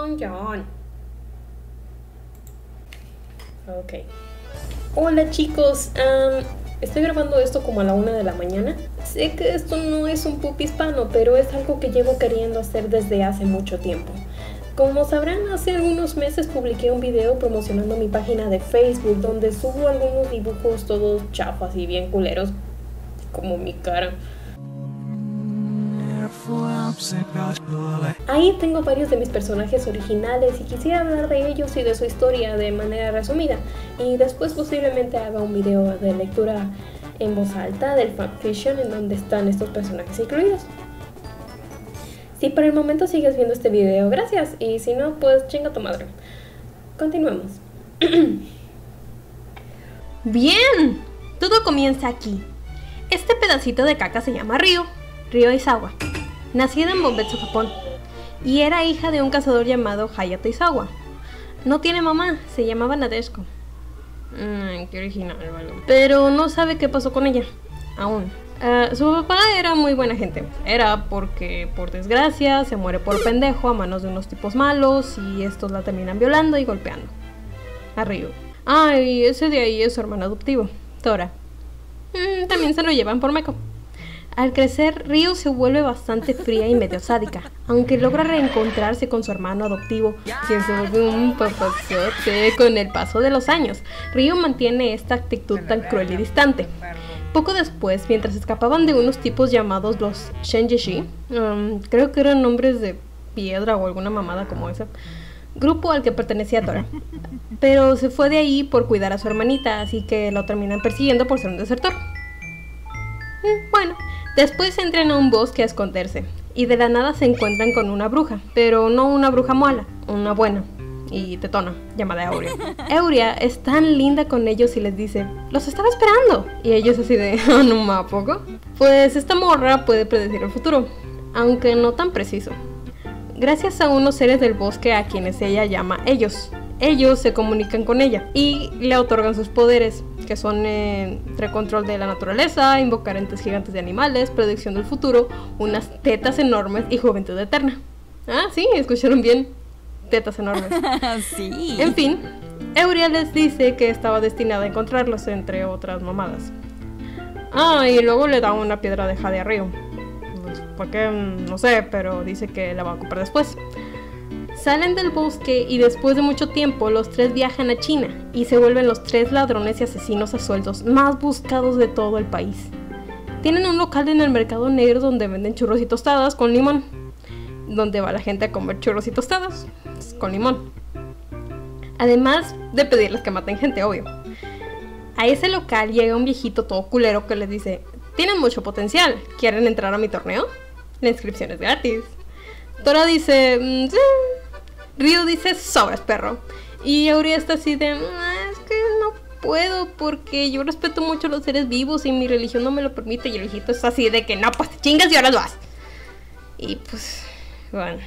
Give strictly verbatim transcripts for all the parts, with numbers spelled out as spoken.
John John. Ok. Hola chicos, um, estoy grabando esto como a la una de la mañana. Sé que esto no es un pup hispano, pero es algo que llevo queriendo hacer desde hace mucho tiempo. Como sabrán, hace algunos meses publiqué un video promocionando mi página de Facebook, donde subo algunos dibujos todos chafas y bien culeros, como mi cara. Ahí tengo varios de mis personajes originales y quisiera hablar de ellos y de su historia de manera resumida, y después posiblemente haga un video de lectura en voz alta del fanfiction en donde están estos personajes incluidos. Si por el momento sigues viendo este video, gracias, y si no, pues chinga tu madre. Continuemos. Bien, todo comienza aquí. Este pedacito de caca se llama Ryo, Ryo Izawa. Nacida en Bonbetsu, Japón, y era hija de un cazador llamado Hayato Izawa. No tiene mamá, se llamaba Nadeshiko. Mmm, qué original, ¿vale? Pero no sabe qué pasó con ella, aún. Uh, su papá era muy buena gente. Era porque, por desgracia, se muere por pendejo a manos de unos tipos malos y estos la terminan violando y golpeando a Ryo. Ah, y ese de ahí es su hermano adoptivo, Tora. Mm, también se lo llevan por meco. Al crecer, Ryo se vuelve bastante fría y medio sádica, aunque logra reencontrarse con su hermano adoptivo, quien se vuelve un papazote con el paso de los años. Ryo mantiene esta actitud tan cruel y distante. Poco después, mientras escapaban de unos tipos llamados los Shenjishi, um, creo que eran nombres de piedra o alguna mamada como esa, grupo al que pertenecía Tora, pero se fue de ahí por cuidar a su hermanita, así que lo terminan persiguiendo por ser un desertor. Mm, bueno, después entran a un bosque a esconderse, y de la nada se encuentran con una bruja, pero no una bruja mala, una buena y tetona, llamada Euria. Euria es tan linda con ellos y les dice, los estaba esperando, y ellos así de, oh, no me poco. Pues esta morra puede predecir el futuro, aunque no tan preciso, gracias a unos seres del bosque a quienes ella llama ellos. Ellos se comunican con ella y le otorgan sus poderes, que son eh, entre control de la naturaleza, invocar entes gigantes de animales, predicción del futuro, unas tetas enormes y juventud eterna. Ah, sí, escucharon bien, tetas enormes. Sí. En fin, Euria les dice que estaba destinada a encontrarlos, entre otras mamadas. Ah, y luego le da una piedra de jade a Ryo. Pues, ¿por qué? No sé, pero dice que la va a ocupar después. Salen del bosque y después de mucho tiempo los tres viajan a China y se vuelven los tres ladrones y asesinos a sueldos más buscados de todo el país. Tienen un local en el mercado negro donde venden churros y tostadas con limón, donde va la gente a comer churros y tostadas con limón, además de pedirles que maten gente, obvio. A ese local llega un viejito todo culero que les dice, tienen mucho potencial, ¿quieren entrar a mi torneo? La inscripción es gratis. Tora dice, mm, sí. Ryo dice, sobres, perro. Y Euria está así de, ah, es que no puedo porque yo respeto mucho a los seres vivos y mi religión no me lo permite. Y el viejito está así de que no, pues te chingas y ahora lo vas. Y pues, bueno.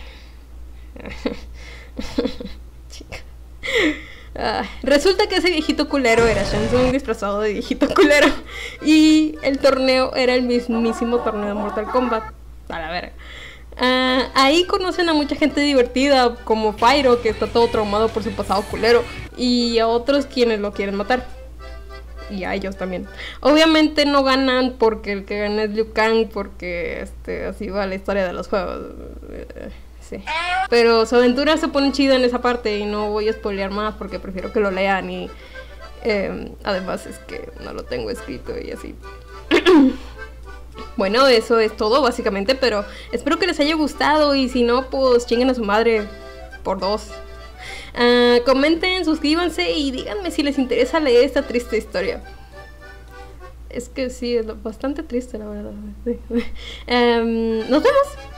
Uh, resulta que ese viejito culero era Shansung disfrazado de viejito culero. Y el torneo era el mismísimo torneo de Mortal Kombat. A la verga. Uh, ahí conocen a mucha gente divertida, como Pyro, que está todo traumado por su pasado culero, y a otros quienes lo quieren matar. Y a ellos también. Obviamente no ganan porque el que gana es Liu Kang, porque este, así va la historia de los juegos. Sí. Pero su aventura se pone chida en esa parte y no voy a spoilear más porque prefiero que lo lean y eh, además es que no lo tengo escrito y así. Bueno, eso es todo básicamente, pero espero que les haya gustado y si no, pues chinguen a su madre por dos. Uh, comenten, suscríbanse y díganme si les interesa leer esta triste historia. Es que sí, es bastante triste la verdad. um, Nos vemos.